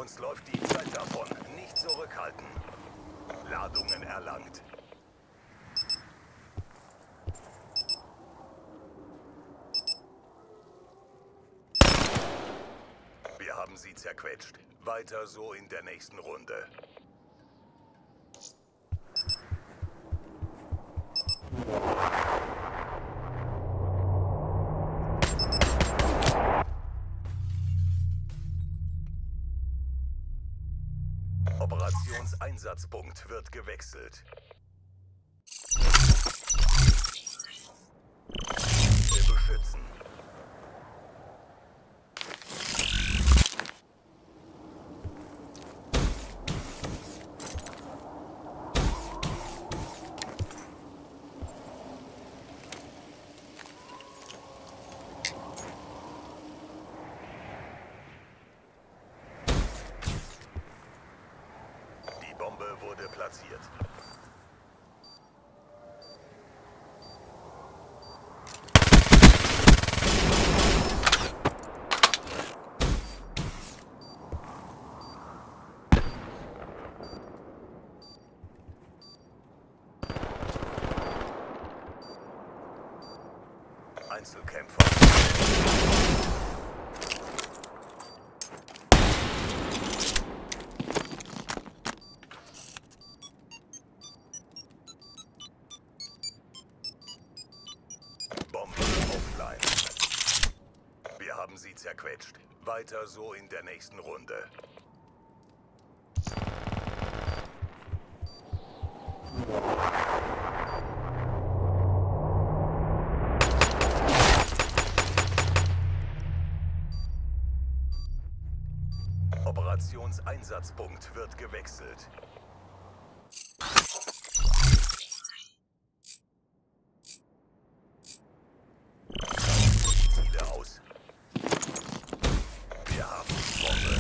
Uns läuft die Zeit davon. Nicht zurückhalten. Ladungen erlangt. Wir haben sie zerquetscht. Weiter so in der nächsten Runde. Operationseinsatzpunkt wird gewechselt. Wir beschützen. Die Bombe wurde platziert. Einzelkämpfer. Bombe offline. Wir haben sie zerquetscht. Weiter so in der nächsten Runde. Operationseinsatzpunkt wird gewechselt. Ziele aus. Wir haben die Bombe.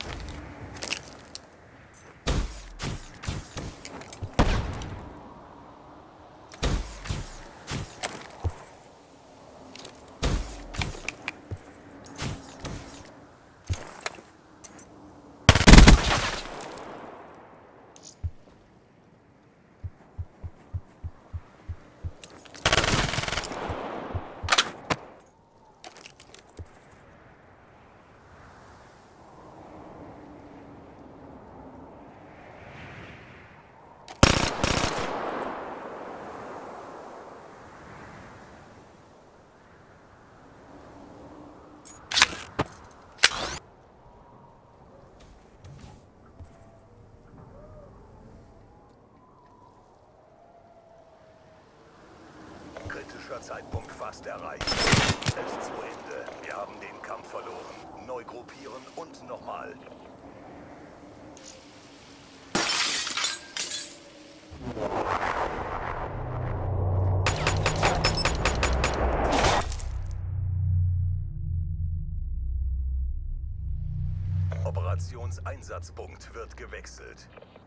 Kritischer Zeitpunkt fast erreicht. Es ist zu Ende. Wir haben den Kampf verloren. Neu gruppieren und nochmal. Operationseinsatzpunkt wird gewechselt.